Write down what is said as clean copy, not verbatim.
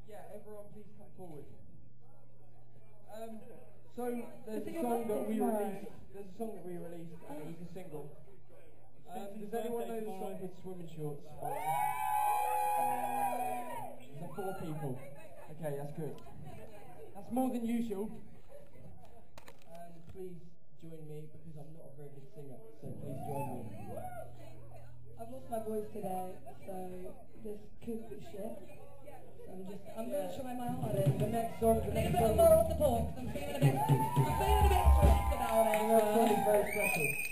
Yeah, everyone please come forward. So there's a song that we released. There's a song that we released, and it was a single. Does anyone know the song called Swimming Shorts? There's 4 people. Okay, that's good. That's more than usual. Please join me because I'm not a very good singer, so please join me. I've lost my voice today, so this could be shit. I'm going to try my hardest. The next song, I need a bit more support because I'm feeling a bit stressed about it. The next song is very special.